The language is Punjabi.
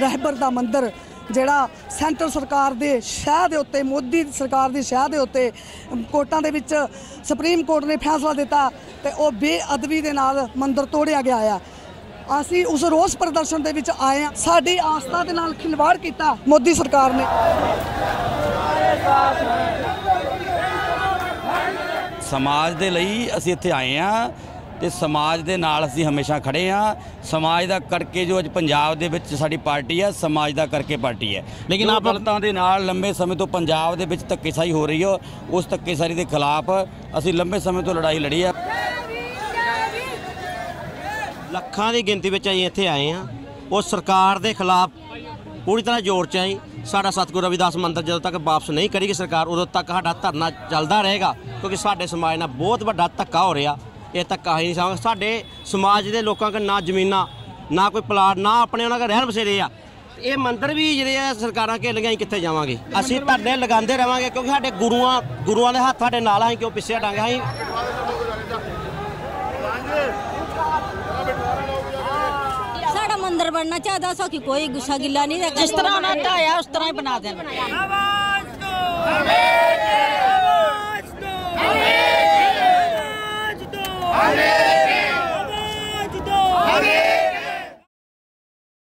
रहबर का मंदिर ਜਿਹੜਾ ਸੈਂਟਰ ਸਰਕਾਰ ਦੇ ਸ਼ਹਿ ਦੇ ਉੱਤੇ ਮੋਦੀ ਸਰਕਾਰ ਦੀ ਸ਼ਹਿ ਦੇ ਉੱਤੇ ਕੋਰਟਾਂ ਦੇ ਵਿੱਚ ਸੁਪਰੀਮ ਕੋਰਟ ਨੇ ਫੈਸਲਾ ਦਿੱਤਾ ਤੇ ਉਹ ਬੇਅਦਬੀ ਦੇ ਨਾਲ ਮੰਦਿਰ ਤੋੜਿਆ ਗਿਆ ਆ। ਅਸੀਂ ਉਸ ਰੋਸ ਪ੍ਰਦਰਸ਼ਨ ਦੇ ਵਿੱਚ ਆਏ ਹਾਂ। ਸਾਡੀ ਆਸਥਾ ਦੇ ਨਾਲ ਖਿਲਵਾੜ ਕੀਤਾ ਮੋਦੀ ਸਰਕਾਰ ਨੇ। समाज के लिए असी इत्थे आए हाँ तो समाज के नाल असी हमेशा खड़े हाँ। समाज का करके जो अज पंजाब दे विच साडी पार्टी है, समाज का करके पार्टी है। लेकिन आप गलतां दे नाल लंबे समय तो पंजाब दे विच धक्केशाही हो रही है, उस धक्केशाही के खिलाफ असी लंबे समय तो लड़ाई लड़ी है। ਲੱਖਾਂ ਦੀ ਗਿਣਤੀ ਵਿੱਚ ਅਸੀਂ ਇੱਥੇ ਆਏ ਹਾਂ। ਉਹ ਸਰਕਾਰ ਦੇ ਖਿਲਾਫ ਪੂਰੀ ਤਰ੍ਹਾਂ ਜ਼ੋਰ 'ਚ ਆਈ। ਸਾਡਾ ਸਤਿਗੁਰੂ ਰਵਿਦਾਸ ਮੰਦਰ ਜਦੋਂ ਤੱਕ ਵਾਪਸ ਨਹੀਂ ਕਰੇਗੀ ਸਰਕਾਰ, ਉਦੋਂ ਤੱਕ ਸਾਡਾ ਧਰਨਾ ਚੱਲਦਾ ਰਹੇਗਾ, ਕਿਉਂਕਿ ਸਾਡੇ ਸਮਾਜ ਨਾਲ ਬਹੁਤ ਵੱਡਾ ਧੱਕਾ ਹੋ ਰਿਹਾ। ਇਹ ਧੱਕਾ ਹੀ ਨਹੀਂ ਸਮਾਂ ਸਾਡੇ ਸਮਾਜ ਦੇ ਲੋਕਾਂ ਕੋਲ ਨਾ ਜ਼ਮੀਨਾਂ, ਨਾ ਕੋਈ ਪਲਾਟ, ਨਾ ਆਪਣੇ ਉਹਨਾਂ ਕੋਲ ਰਹਿਣ ਬਸੇਰੇ ਆ। ਇਹ ਮੰਦਰ ਵੀ ਜਿਹੜੇ ਆ ਸਰਕਾਰਾਂ ਘੇਲੀਆਂ, ਅਸੀਂ ਕਿੱਥੇ ਜਾਵਾਂਗੇ? ਅਸੀਂ ਧਰਨੇ ਲਗਾਉਂਦੇ ਰਹਾਂਗੇ, ਕਿਉਂਕਿ ਸਾਡੇ ਗੁਰੂਆਂ ਦੇ ਹੱਥ ਸਾਡੇ ਨਾਲ, ਅਸੀਂ ਕਿਉਂ ਪਿੱਛੇ ਹਟਾਂਗੇ? ਅਸੀਂ साड़ा मंदिर बनना चाहता सो कि कोई गुस्सा गिला नहीं, जिस तरह उन्होंने ढाया उस तरह ही बना देना।